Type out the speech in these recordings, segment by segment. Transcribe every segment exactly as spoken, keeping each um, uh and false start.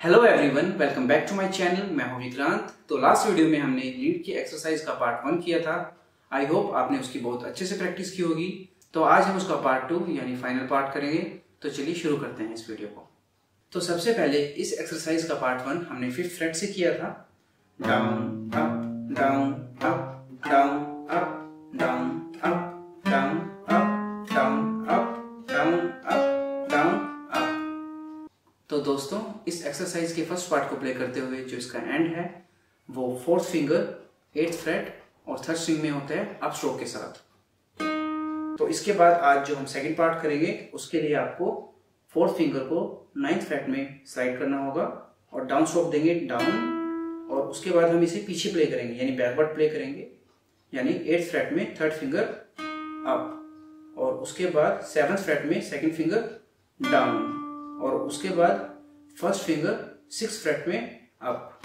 Hello everyone, welcome back to my channel. मैं हूं विक्रांत। तो लास्ट वीडियो में हमने लीड की एक्सरसाइज का पार्ट वन किया था। आई होप आपने उसकी बहुत अच्छे से प्रैक्टिस की होगी। तो आज हम उसका पार्ट टू यानी फाइनल पार्ट करेंगे। तो चलिए शुरू करते हैं इस वीडियो को। तो सबसे पहले इस एक्सरसाइज का पार्ट वन हमने फिफ्थ फ्रेट से किया था। Down up down up down up down up down up down up down up down up. तो दोस्तों, इस एक्सरसाइज के फर्स्ट पार्ट को प्ले करते हुए जो इसका एंड है वो फोर्थ फिंगर एट्थ फ्रेट और थर्ड स्ट्रिंग में होता है अप स्ट्रोक के साथ। तो इसके बाद आज जो हम सेकंड पार्ट करेंगे उसके लिए आपको फोर्थ फिंगर को नाइन्थ फ्रेट में स्लाइड करना होगा और डाउन स्ट्रोक देंगे डाउन, और उसके बाद हम इसे पीछे प्ले करेंगे यानी बैकवर्ड प्ले करेंगे, यानी एट्थ फ्रेट में थर्ड फिंगर अप, और उसके बाद सेवंथ फ्रेट में सेकंड फिंगर डाउन, और उसके बाद फर्स्ट फिंगर सिक्स फ्रेट में अप,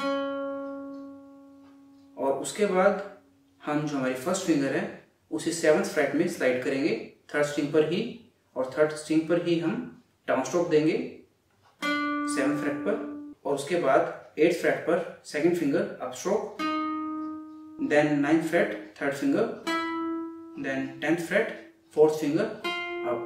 और उसके बाद हम जो हमारी फर्स्ट फिंगर है उसे सेवंथ फ्रेट में स्लाइड करेंगे थर्ड स्ट्रिंग पर ही, और थर्ड स्ट्रिंग पर ही हम डाउन स्ट्रोक देंगे सेवंथ फ्रेट पर, और उसके बाद एट्थ फ्रेट पर second finger up stroke, then ninth fret third finger, then tenth fret fourth finger up.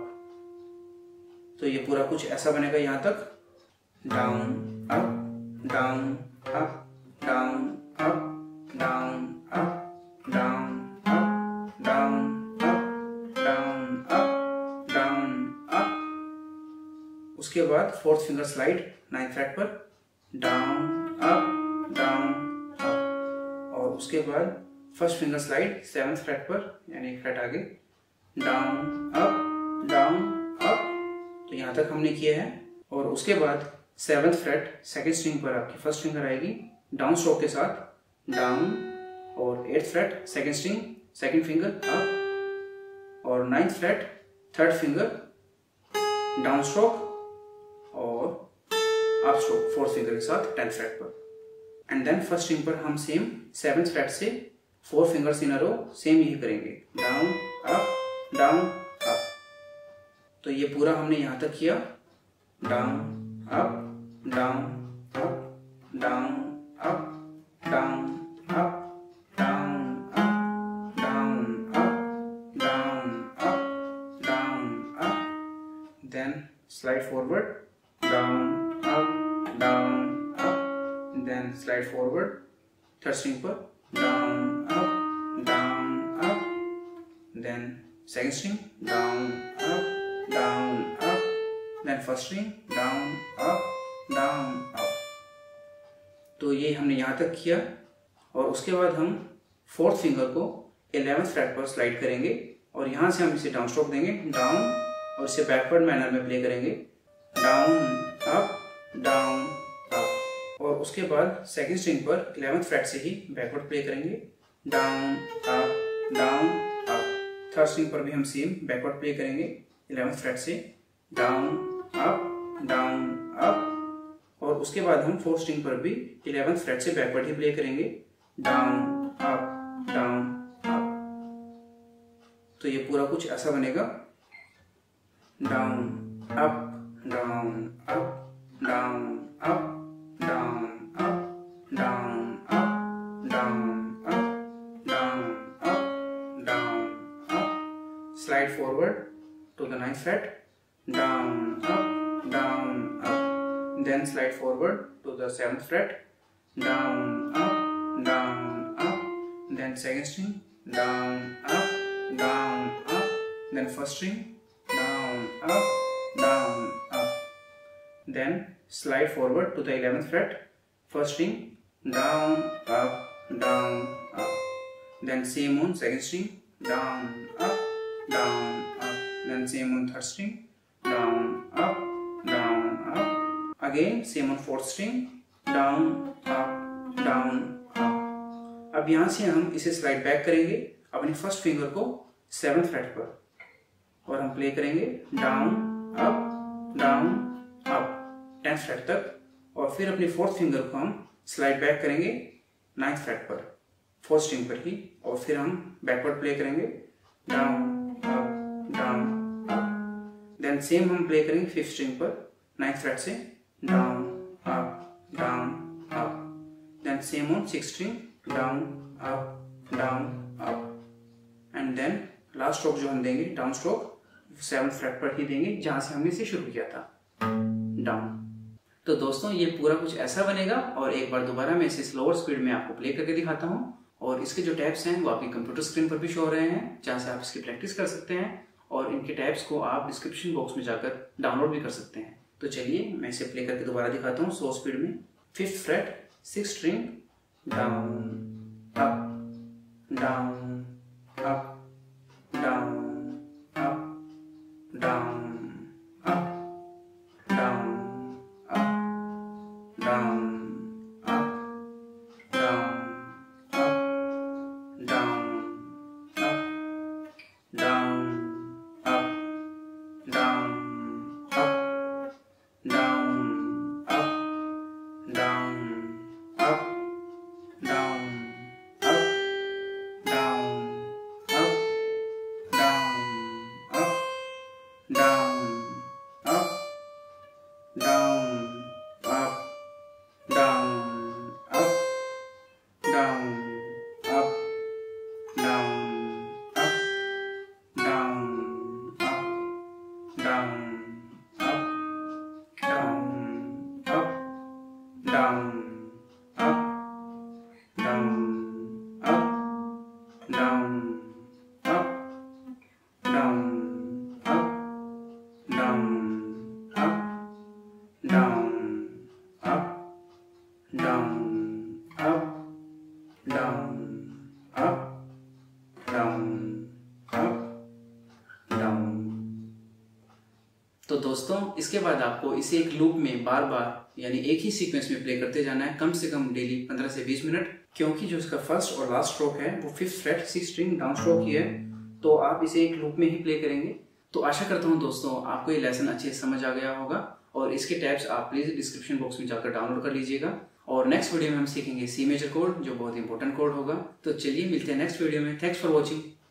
तो ये पूरा कुछ ऐसा बनेगा यहाँ तक। Down up down up down up down up down up down up down up down up. उसके बाद fourth finger slide ninth fret पर, डाउन अप डाउन अप, और उसके बाद first finger slide seventh fret पर यानी एक फ्रेट आगे, डाउन अप डाउन अप। तो यहाँ तक हमने किया है, और उसके बाद सेवंथ फ्रेट सेकंड स्ट्रिंग पर आपकी फर्स्ट फिंगर आएगी डाउन स्ट्रोक के साथ, डाउन, और eighth fret second string second finger up, और ninth fret third finger down stroke और अप स्ट्रोक फोर्थ फिंगर के साथ टेंथ फ्रेट पर, एंड देन फर्स्ट स्ट्रिंग पर हम सेम सेवंथ फ्रेट से four fingers in a row same यही करेंगे, डाउन अप डाउन अप। तो ये पूरा हमने यहाँ तक किया, down up down up down up down up down up down up down up down up, then slide forward down up down up, then slide forward third string पर down up down up, then second string down up down up, then first string down up down up. तो ये हमने यहाँ तक किया, और उसके बाद हम फोर्थ फिंगर को इलेवेंथ फ्रेट पर स्लाइड करेंगे, और यहाँ से हम इसे डाउन स्ट्रोक देंगे डाउन, और इसे बैकवर्ड मैनर में प्ले करेंगे, डाउन अप डाउन अप, और उसके बाद सेकंड स्ट्रिंग पर इलेवेंथ फ्रेट से ही बैकवर्ड प्ले करेंगे, down up down up. Third string पर भी हम सेम बैकवर्ड प्ले करेंगे इलेवेंथ फ्रेट से, डाउन अप डाउन अप, और उसके बाद हम फोर्थ स्ट्रिंग पर भी इलेवेंथ फ्रेट से बैकवर्ड ही प्ले करेंगे, डाउन अप डाउन अप। तो ये पूरा कुछ ऐसा बनेगा, down up down up down up down up down up down up down up down up, slide forward to the ninth fret, down up down up, then slide forward to the seventh fret, down up down up, then second string down up down up, then first string down up down up, then slide forward to the eleventh fret, first string down up down up, then same on second string down up down up, then same on third string down up down up, again same on fourth string down up down up। अब यहाँ से हम इसे slide back करेंगे अपनी first finger को seventh fret पर, और हम प्ले करेंगे down up down up tenth fret तक, और फिर अपनी फोर्थ फिंगर को हम स्लाइड बैक करेंगे नाइन्थ फ्रेट पर फोर्थ स्ट्रिंग पर ही, और फिर हम बैकवर्ड प्ले करेंगे down up down up, then same हम प्ले करेंगे फिफ्थ स्ट्रिंग पर नाइन्थ फ्रेट से, down up same on sixth string, down up down up, and then last stroke जो हम देंगे डाउन स्ट्रोक सेवंथ फ्रेट पर ही देंगे जहां से हमने इसे शुरू किया था, डाउन। तो दोस्तों ये पूरा कुछ ऐसा बनेगा, और एक बार दोबारा मैं इसे स्लोअर स्पीड में आपको प्ले करके दिखाता हूँ। और इसके जो टैब्स हैं वो आपकी कंप्यूटर स्क्रीन पर भी शो हो रहे हैं, जहाँ से आप इसकी प्रैक्टिस कर सकते हैं, और इनके टैब्स को आप डिस्क्रिप्शन बॉक्स में जाकर डाउनलोड भी कर सकते हैं। तो चलिए मैं इसे प्ले करके दोबारा दिखाता हूँ स्लो स्पीड में। Fifth fret, six string, down up down up down up down up down up down up down up down up down up down up down up down up down तो दोस्तों इसके बाद आपको इसे एक loop में बार बार यानी एक ही सीक्वेंस में प्ले करते जाना है, कम से कम डेली पंद्रह से बीस मिनट, क्योंकि जो इसका फर्स्ट और लास्ट स्ट्रोक है वो fifth fret six string down stroke ही है, तो आप इसे एक लूप में ही प्ले करेंगे। तो आशा करता हूँ दोस्तों आपको ये लेसन अच्छे से समझ आ गया होगा, और इसके टैब्स आप प्लीज डिस्क्रिप्शन बॉक्स में जाकर डाउनलोड कर लीजिएगा। और नेक्स्ट वीडियो में हम सीखेंगे सी मेजर कोड, जो बहुत इंपॉर्टेंट कोड होगा। तो चलिए मिलते हैं नेक्स्ट वीडियो में। Thanks for watching.